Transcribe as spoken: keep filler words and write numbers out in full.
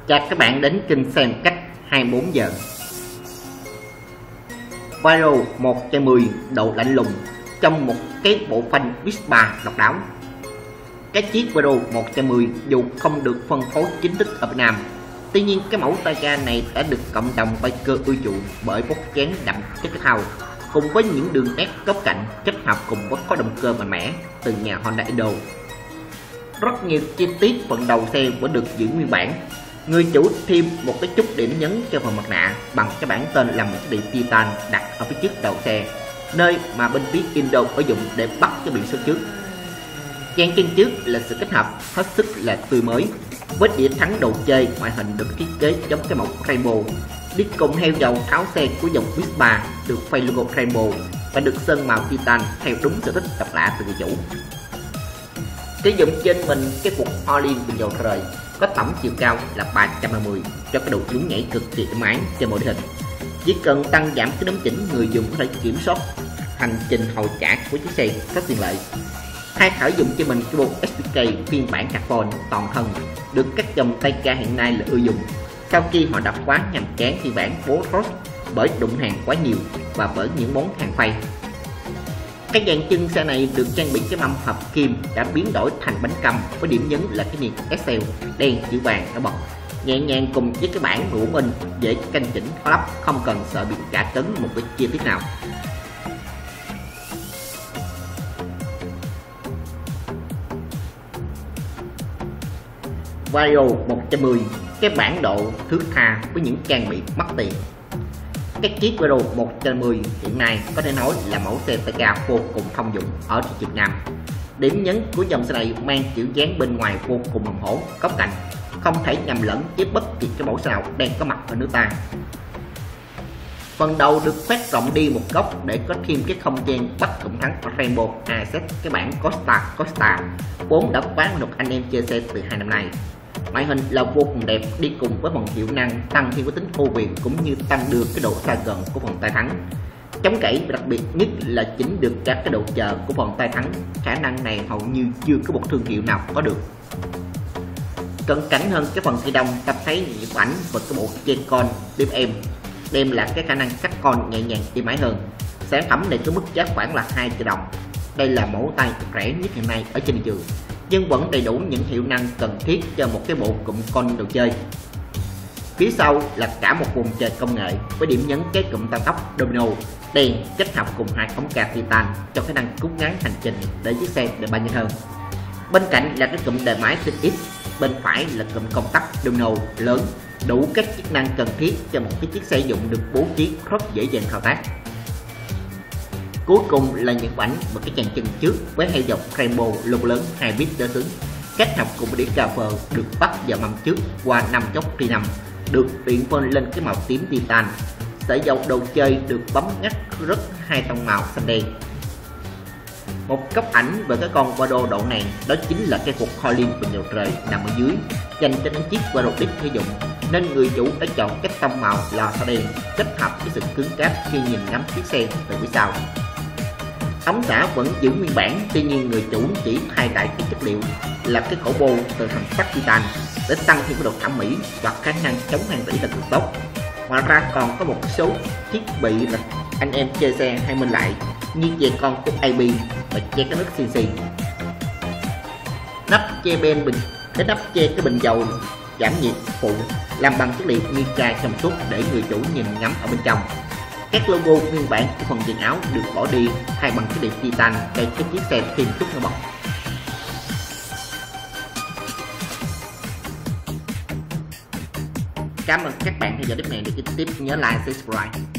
Chào các bạn đến kênh xem cách hai mươi bốn giờ. Vario một trăm mười độ lạnh lùng trong một cái bộ phanh Vespa độc đáo. Cái chiếc Vario một trăm mười dù không được phân phối chính thức ở Việt Nam, tuy nhiên cái mẫu tay ga này đã được cộng đồng biker ưa chuộng bởi bốc dáng đậm chất thể thao cùng với những đường nét góc cạnh kết hợp cùng với có động cơ mạnh mẽ từ nhà Honda Indo. Rất nhiều chi tiết phần đầu xe vẫn được giữ nguyên bản. Người chủ thêm một cái chút điểm nhấn cho phần mặt nạ bằng cái bản tên là một cái đệm titan đặt ở phía trước đầu xe, nơi mà bên phía Indo sử dụng để bắt cái biển số trước. Dàn chân trước là sự kết hợp hết sức là tươi mới, với đĩa thắng đồ chơi ngoại hình được thiết kế giống cái mẫu Rainbow, đi cùng heo dầu tháo xe của dòng Vespa được phay logo Rainbow và được sơn màu titan theo đúng sở thích độc lạ từ người chủ. Sử dụng trên mình cái cục All-in bình dầu trời có tổng chiều cao là ba trăm ba mươi cho cái độ nhún nhảy cực kỳ êm ái trên mọi địa hình. Chỉ cần tăng giảm cái đấm chỉnh, người dùng có thể kiểm soát hành trình hồi trả của chiếc xe rất tiện lợi. Hai thở dùng cho mình cái bộ ét pê ca phiên bản carbon toàn thân được các dòng tay ga hiện nay là ưa dùng sau khi họ đã quá nhàm chán phiên bản bố Ross bởi đụng hàng quá nhiều và bởi những món hàng phay. Cái dàn chân xe này được trang bị cái mâm hợp kim đã biến đổi thành bánh căm với điểm nhấn là cái niệt ét lờ đen chữ vàng nổi bật, nhẹ nhàng cùng với cái bản ngũ minh dễ canh chỉnh khó lắp, không cần sợ bị cả cấn một cái chi tiết nào. Vario một trăm mười cái bản độ thước tha với những trang bị mắc tiền. Cái chiếc Vario một trăm mười hiện nay có thể nói là mẫu xe tay ga vô cùng thông dụng ở thị trường Việt Nam. Điểm nhấn của dòng xe này mang kiểu dáng bên ngoài vô cùng hùng hổ, góc cạnh không thể nhầm lẫn với bất kỳ cái mẫu xe nào đang có mặt ở nước ta. Phần đầu được khoét rộng đi một góc để có thêm cái không gian bắt cụm thắng Rainbow Asset cái bản Costa Costa vốn đã quá được anh em chơi xe từ hai năm nay. Ngoại hình là vô cùng đẹp, đi cùng với phần hiệu năng tăng thêm cái tính ô quyền cũng như tăng được cái độ xa gần của phần tay thắng. Chống gãy và đặc biệt nhất là chỉnh được các cái độ chờ của phần tay thắng, khả năng này hầu như chưa có một thương hiệu nào có được. Cận cảnh hơn cái phần ghi đông, ta thấy những ảnh và cái bộ dây con đêm em đem là cái khả năng cắt con nhẹ nhàng êm ái hơn. Sản phẩm này có mức giá khoảng là hai triệu đồng. Đây là mẫu tay rẻ nhất hiện nay ở trên thị trường, nhưng vẫn đầy đủ những hiệu năng cần thiết cho một cái bộ cụm con đồ chơi. Phía sau là cả một vùng trời công nghệ với điểm nhấn cái cụm tăng tốc domino đèn kết hợp cùng hai ống ca titan cho khả năng rút ngắn hành trình để chiếc xe được bay nhanh hơn. Bên cạnh là cái cụm đề máy xê ích, bên phải là cụm công tắc domino lớn đủ các chức năng cần thiết cho một cái chiếc xe dụng được bố trí rất dễ dàng thao tác. Cuối cùng là những ảnh và cái dàn chân trước với hai dọc Rainbow logo lớn hai bit đỡ cứng kết hợp cùng đĩa cà phơ được bắt vào mâm trước qua năm chốc T năm được luyện phơn lên cái màu tím titan. Sợi dầu đồ chơi được bấm ngắt rất hai tông màu xanh đen. Một góc ảnh về cái con Vario độ này đó chính là cái cục All-in bình dầu trời nằm ở dưới dành cho những chiếc Vario đích sử dụng, nên người chủ đã chọn cái tông màu là sao đen kết hợp với sự cứng cáp khi nhìn ngắm chiếc xe từ phía sau. Ống xả vẫn giữ nguyên bản, tuy nhiên người chủ chỉ thay đại cái chất liệu là cái cổ bô từ thành sắt titan để tăng thêm cái độ thẩm mỹ và khả năng chống hàng rỉ là cực tốt. Ngoài ra còn có một số thiết bị là anh em chơi xe hay minh lại như dè con của a bê và che cái nước xê xê, nắp che bên bình cái nắp che cái bình dầu giảm nhiệt phụ làm bằng chất liệu mica trong suốt để người chủ nhìn ngắm ở bên trong. Các logo nguyên bản của phần viền áo được bỏ đi thay bằng cái đệm titan để cái chiếc xe thêm chút nổi bật. Cảm ơn các bạn theo dõi clip này. Để tiếp nhớ like, subscribe.